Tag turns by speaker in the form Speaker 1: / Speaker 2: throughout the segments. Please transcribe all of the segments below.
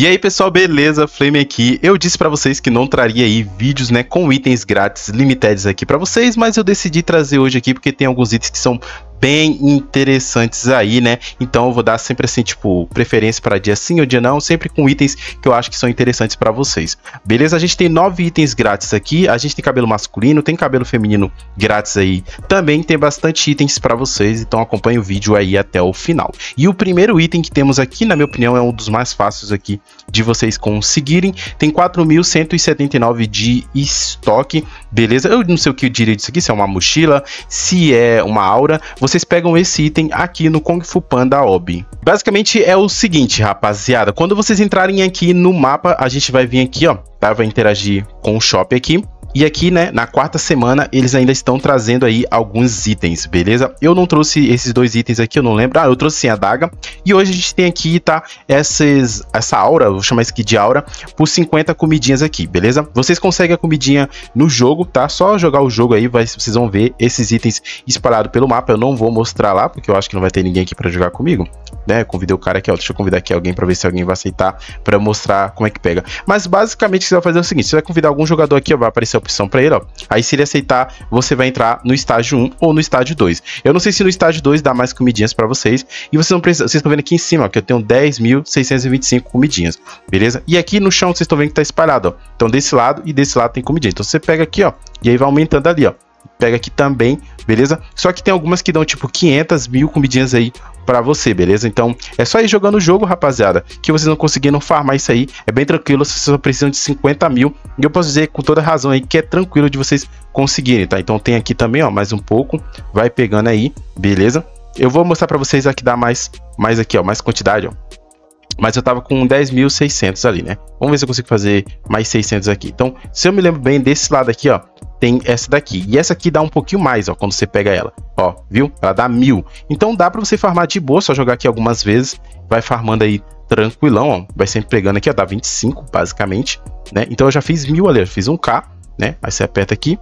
Speaker 1: E aí pessoal, beleza? Flame aqui. Eu disse pra vocês que não traria aí vídeos, né, com itens grátis limitados aqui pra vocês, mas eu decidi trazer hoje aqui porque tem alguns itens que são bem interessantes aí, né? Então eu vou dar sempre assim, tipo, preferência para dia sim ou dia não, sempre com itens que eu acho que são interessantes para vocês. Beleza? A gente tem 9 itens grátis aqui, a gente tem cabelo masculino, tem cabelo feminino grátis aí. Também tem bastante itens para vocês, então acompanhe o vídeo aí até o final. E o primeiro item que temos aqui, na minha opinião, é um dos mais fáceis aqui de vocês conseguirem. Tem 4.179 de estoque, beleza? Eu não sei o que eu diria disso aqui, se é uma mochila, se é uma aura. Vocês pegam esse item aqui no Kung Fu Panda Hobby. Basicamente é o seguinte, rapaziada. Quando vocês entrarem aqui no mapa, a gente vai vir aqui, ó, tá? Vai interagir com o shop aqui. E aqui, né, na quarta semana, eles ainda estão trazendo aí alguns itens, beleza? Eu não trouxe esses dois itens aqui, eu não lembro. Ah, eu trouxe sim a adaga. E hoje a gente tem aqui, tá, essa aura, vou chamar isso aqui de aura, por 50 comidinhas aqui, beleza? Vocês conseguem a comidinha no jogo, tá? Só jogar o jogo aí, vocês vão ver esses itens espalhados pelo mapa. Eu não vou mostrar lá, porque eu acho que não vai ter ninguém aqui pra jogar comigo, né? Eu convidei o cara aqui, ó, deixa eu convidar aqui alguém pra ver se alguém vai aceitar pra mostrar como é que pega. Mas basicamente o que você vai fazer é o seguinte, você vai convidar algum jogador aqui, ó, vai aparecer a opção para ele, ó. Aí se ele aceitar, você vai entrar no estágio 1 ou no estágio 2. Eu não sei se no estágio 2 dá mais comidinhas para vocês. E vocês não precisam, vocês estão vendo aqui em cima, ó, que eu tenho 10.625 comidinhas, beleza? E aqui no chão vocês estão vendo que tá espalhado, ó. Então desse lado e desse lado tem comidinha. Então você pega aqui, ó, e aí vai aumentando ali, ó. Pega aqui também, beleza? Só que tem algumas que dão tipo 500.000 comidinhas aí pra você, beleza? Então é só ir jogando o jogo, rapaziada, que vocês não conseguindo farmar isso aí. É bem tranquilo, vocês só precisam de 50.000. E eu posso dizer com toda razão aí que é tranquilo de vocês conseguirem, tá? Então tem aqui também, ó, mais um pouco. Vai pegando aí, beleza? Eu vou mostrar pra vocês aqui, dar mais aqui, ó, mais quantidade, ó. Mas eu tava com 10.600 ali, né? Vamos ver se eu consigo fazer mais 600 aqui. Então, se eu me lembro bem, desse lado aqui, ó, tem essa daqui. E essa aqui dá um pouquinho mais, ó, quando você pega ela. Ó, viu? Ela dá 1.000. Então dá pra você farmar de boa, só jogar aqui algumas vezes. Vai farmando aí tranquilão, ó. Vai sempre pegando aqui, ó, dá 25, basicamente, né? Então eu já fiz 1.000 ali, eu fiz 1k, né? Aí você aperta aqui.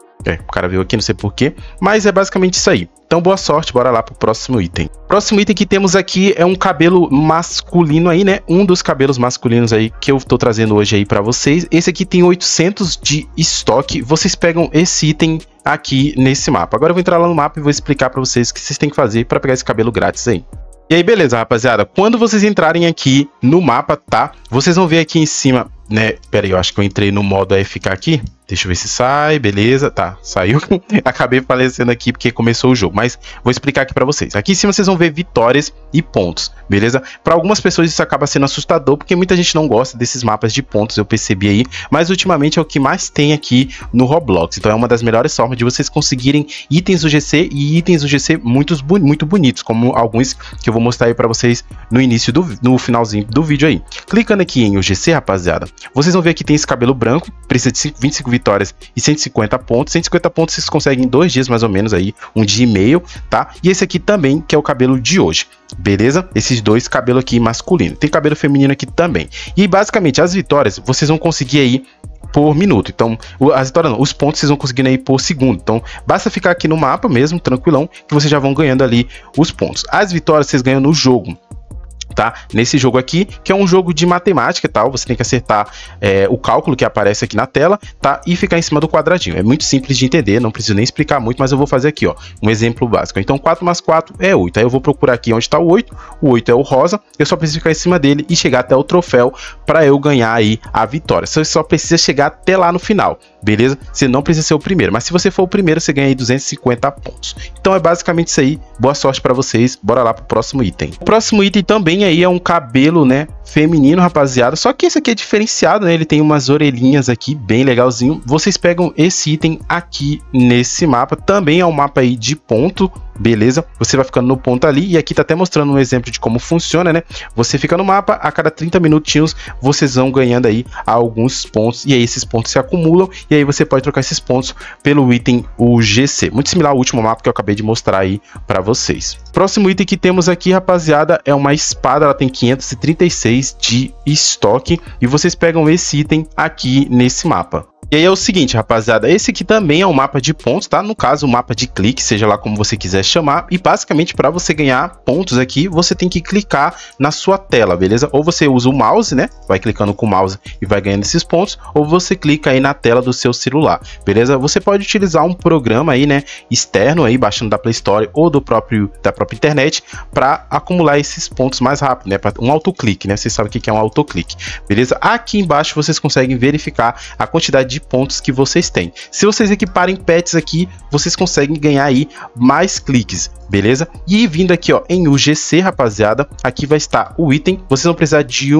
Speaker 1: O cara veio aqui, não sei porquê, mas é basicamente isso aí. Então boa sorte, bora lá pro próximo item. Próximo item que temos aqui é um cabelo masculino aí, né? Um dos cabelos masculinos aí que eu tô trazendo hoje aí pra vocês. Esse aqui tem 800 de estoque. Vocês pegam esse item aqui nesse mapa. Agora eu vou entrar lá no mapa e vou explicar pra vocês o que vocês têm que fazer pra pegar esse cabelo grátis aí. E aí, beleza, rapaziada? Quando vocês entrarem aqui no mapa, tá? Vocês vão ver aqui em cima, né? Pera aí, eu acho que eu entrei no modo AFK aqui. Deixa eu ver se sai, beleza, tá, saiu. Acabei falecendo aqui porque começou o jogo, mas vou explicar aqui pra vocês. Aqui em cima vocês vão ver vitórias e pontos, beleza? Para algumas pessoas isso acaba sendo assustador, porque muita gente não gosta desses mapas de pontos, eu percebi aí. Mas ultimamente é o que mais tem aqui no Roblox, então é uma das melhores formas de vocês conseguirem itens do GC e itens do GC muito bonitos, como alguns que eu vou mostrar aí pra vocês no início, no finalzinho do vídeo aí. Clicando aqui em UGC, rapaziada, vocês vão ver que tem esse cabelo branco, precisa de 25 vitórias e 150 pontos. 150 pontos vocês conseguem em 2 dias mais ou menos aí, um dia e meio, tá? E esse aqui também, que é o cabelo de hoje, beleza? Esses dois cabelos aqui masculino. Tem cabelo feminino aqui também. E basicamente as vitórias vocês vão conseguir aí por minuto. Então, as vitórias não, os pontos vocês vão conseguindo aí por segundo. Então, basta ficar aqui no mapa mesmo, tranquilão, que vocês já vão ganhando ali os pontos. As vitórias vocês ganham no jogo, tá? Nesse jogo aqui, que é um jogo de matemática e tal, você tem que acertar o cálculo que aparece aqui na tela, tá? E ficar em cima do quadradinho. É muito simples de entender, não preciso nem explicar muito, mas eu vou fazer aqui, ó, um exemplo básico. Então 4 mais 4 é 8, aí eu vou procurar aqui onde está o 8 é o rosa, eu só preciso ficar em cima dele e chegar até o troféu para eu ganhar aí a vitória. Você só precisa chegar até lá no final, beleza? Você não precisa ser o primeiro, mas se você for o primeiro, você ganha aí 250 pontos. Então é basicamente isso aí, boa sorte para vocês, bora lá pro próximo item. O próximo item também aí é um cabelo, né, feminino, rapaziada, só que esse aqui é diferenciado, né, ele tem umas orelhinhas aqui, bem legalzinho. Vocês pegam esse item aqui nesse mapa, também é um mapa aí de ponto, beleza? Você vai ficando no ponto ali, e aqui tá até mostrando um exemplo de como funciona, né? Você fica no mapa, a cada 30 minutinhos vocês vão ganhando aí alguns pontos, e aí esses pontos se acumulam, e aí você pode trocar esses pontos pelo item UGC, muito similar ao último mapa que eu acabei de mostrar aí pra vocês. Próximo item que temos aqui, rapaziada, é uma espada, ela tem 536 de estoque, e vocês pegam esse item aqui nesse mapa. E aí é o seguinte, rapaziada, esse aqui também é um mapa de pontos, tá? No caso, um mapa de clique, seja lá como você quiser chamar. E basicamente, para você ganhar pontos aqui, você tem que clicar na sua tela, beleza? Ou você usa o mouse, né? Vai clicando com o mouse e vai ganhando esses pontos. Ou você clica aí na tela do seu celular, beleza? Você pode utilizar um programa aí, né? Externo aí, baixando da Play Store ou da própria internet, para acumular esses pontos mais rápido, né? Um autoclique, né? Vocês sabem o que é um autoclique, beleza? Aqui embaixo vocês conseguem verificar a quantidade de pontos que vocês têm. Se vocês equiparem pets aqui, vocês conseguem ganhar aí mais cliques, beleza? E vindo aqui, ó, em UGC, rapaziada, aqui vai estar o item. Vocês vão precisar de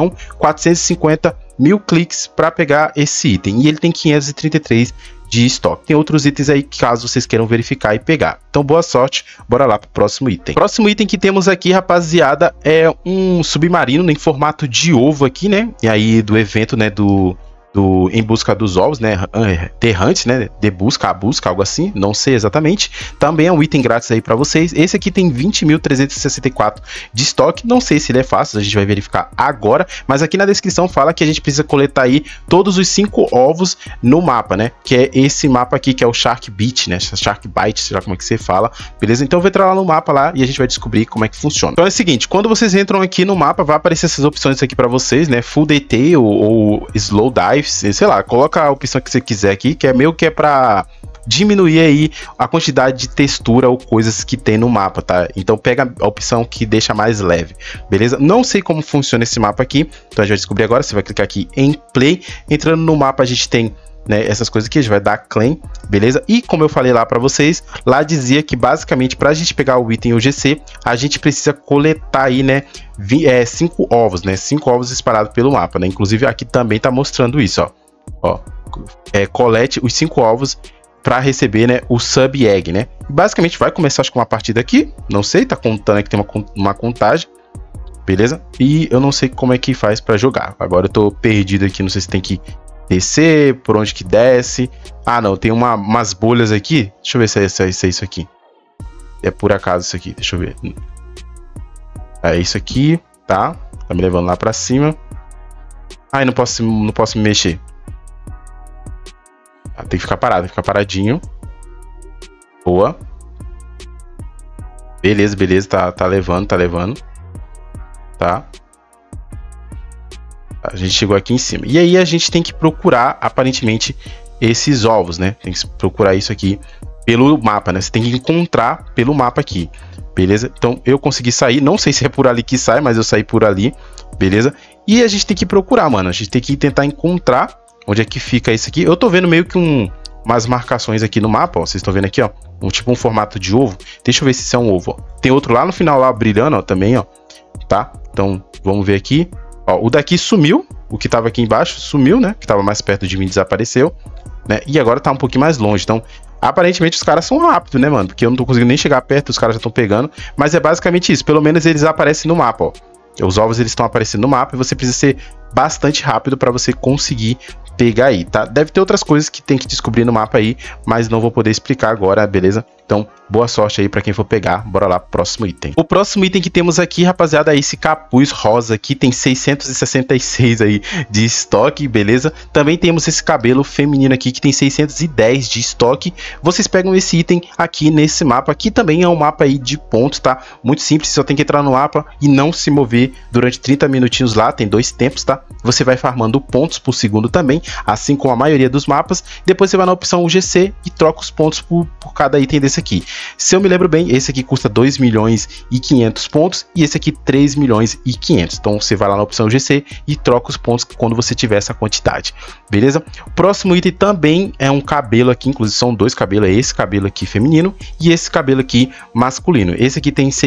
Speaker 1: 1.450.000 cliques para pegar esse item. E ele tem 533 de estoque. Tem outros itens aí caso vocês queiram verificar e pegar. Então, boa sorte. Bora lá pro próximo item. Próximo item que temos aqui, rapaziada, é um submarino em formato de ovo aqui, né? E aí do evento, né, do Em Busca dos Ovos, né? The Hunt, né? De busca, a busca, algo assim, não sei exatamente. Também é um item grátis aí para vocês. Esse aqui tem 20.364 de estoque. Não sei se ele é fácil, a gente vai verificar agora. Mas aqui na descrição fala que a gente precisa coletar aí todos os 5 ovos no mapa, né? Que é esse mapa aqui, que é o Shark Beat, né? Shark Bite, sei lá como é que você fala. Beleza? Então eu vou entrar lá no mapa lá e a gente vai descobrir como é que funciona. Então é o seguinte, quando vocês entram aqui no mapa, vai aparecer essas opções aqui para vocês, né? Full Detail ou Slow Dive, sei lá, coloca a opção que você quiser aqui, que é meio que é para diminuir aí a quantidade de textura ou coisas que tem no mapa, tá? Então pega a opção que deixa mais leve, beleza? Não sei como funciona esse mapa aqui, então a gente vai descobrir agora. Você vai clicar aqui em Play, entrando no mapa a gente tem, né, essas coisas aqui, a gente vai dar claim, beleza? E como eu falei lá para vocês, lá dizia que basicamente para a gente pegar o item UGC, a gente precisa coletar aí, né, 5 ovos, né, 5 ovos espalhados pelo mapa, né? Inclusive aqui também tá mostrando isso, ó, colete os 5 ovos para receber, né, o sub egg, né? E basicamente vai começar, acho que uma partida aqui, não sei, tá contando aqui, tem uma contagem, beleza? E eu não sei como é que faz para jogar. Agora eu tô perdido aqui, não sei se tem que descer, por onde que desce. Ah, não, tem umas bolhas aqui. Deixa eu ver se é isso aqui. É por acaso isso aqui, deixa eu ver. É isso aqui, tá? Tá me levando lá pra cima. Ai, não posso me mexer. Ah, tem que ficar parado, tem que ficar paradinho. Boa. Beleza, tá levando. Tá? A gente chegou aqui em cima. E aí a gente tem que procurar, aparentemente, esses ovos, né? Tem que procurar isso aqui pelo mapa, né? Você tem que encontrar pelo mapa aqui, beleza? Então eu consegui sair, não sei se é por ali que sai, mas eu saí por ali, beleza? E a gente tem que procurar, mano. A gente tem que tentar encontrar onde é que fica isso aqui. Eu tô vendo meio que umas marcações aqui no mapa, ó. Vocês estão vendo aqui, ó. Tipo um formato de ovo. Deixa eu ver se isso é um ovo, ó. Tem outro lá no final, lá brilhando, ó, também, ó. Tá? Então vamos ver aqui. Ó, o daqui sumiu, o que tava aqui embaixo sumiu, né? Que tava mais perto de mim desapareceu, né? E agora tá um pouquinho mais longe. Então, aparentemente os caras são rápidos, né, mano? Porque eu não tô conseguindo nem chegar perto, os caras já estão pegando. Mas é basicamente isso. Pelo menos eles aparecem no mapa, ó. Os ovos eles estão aparecendo no mapa e você precisa ser bastante rápido para você conseguir pegar aí, tá? Deve ter outras coisas que tem que descobrir no mapa aí, mas não vou poder explicar agora, beleza? Então, boa sorte aí para quem for pegar. Bora lá pro próximo item. O próximo item que temos aqui, rapaziada, é esse capuz rosa aqui, tem 666 aí de estoque, beleza? Também temos esse cabelo feminino aqui que tem 610 de estoque. Vocês pegam esse item aqui nesse mapa, aqui também é um mapa aí de pontos, tá? Muito simples, só tem que entrar no mapa e não se mover durante 30 minutinhos lá, tem 2 tempos, tá? Você vai farmando pontos por segundo também, assim como a maioria dos mapas. Depois você vai na opção UGC e troca os pontos por cada item desse aqui. Se eu me lembro bem, esse aqui custa 2.500.000 pontos e esse aqui 3.500.000. Então você vai lá na opção UGC e troca os pontos quando você tiver essa quantidade, beleza? O próximo item também é um cabelo aqui, inclusive são 2 cabelos, é esse cabelo aqui feminino e esse cabelo aqui masculino. Esse aqui tem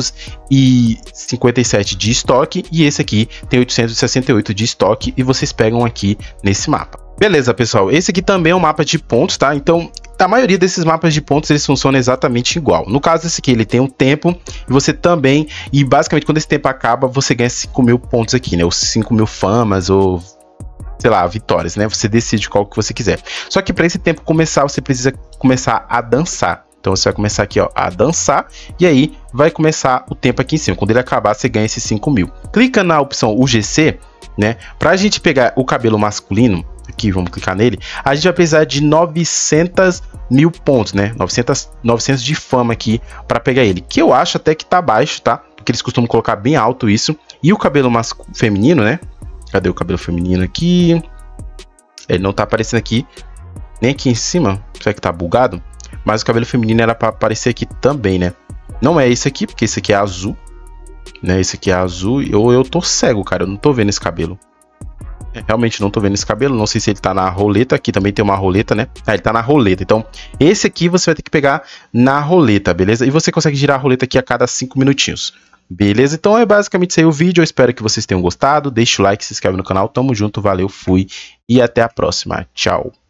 Speaker 1: 657 de estoque e esse aqui tem 868 de estoque e vocês pegam aqui nesse mapa. Beleza, pessoal, esse aqui também é um mapa de pontos, tá? Então, a maioria desses mapas de pontos, eles funcionam exatamente igual. No caso, esse aqui, ele tem um tempo e você também, e basicamente quando esse tempo acaba, você ganha 5.000 pontos aqui, né? Ou 5.000 famas, ou sei lá, vitórias, né? Você decide qual que você quiser. Só que para esse tempo começar, você precisa começar a dançar. Então você vai começar aqui, ó, a dançar e aí vai começar o tempo aqui em cima. Quando ele acabar, você ganha esses 5.000. Clica na opção UGC, né? Pra gente pegar o cabelo masculino, aqui, vamos clicar nele. A gente vai precisar de 900 mil pontos, né? 900 de fama aqui para pegar ele. Que eu acho até que tá baixo, tá? Porque eles costumam colocar bem alto isso. E o cabelo feminino, né? Cadê o cabelo feminino aqui? Ele não tá aparecendo aqui. Nem aqui em cima. Será que tá bugado? Mas o cabelo feminino era para aparecer aqui também, né? Não é esse aqui, porque esse aqui é azul. Né? Esse aqui é azul. Ou eu tô cego, cara. Eu não tô vendo esse cabelo. Realmente não tô vendo esse cabelo. Não sei se ele tá na roleta. Aqui também tem uma roleta, né? Ah, ele tá na roleta. Então, esse aqui você vai ter que pegar na roleta, beleza? E você consegue girar a roleta aqui a cada 5 minutinhos. Beleza? Então é basicamente isso aí o vídeo. Eu espero que vocês tenham gostado. Deixa o like, se inscreve no canal. Tamo junto, valeu, fui e até a próxima. Tchau.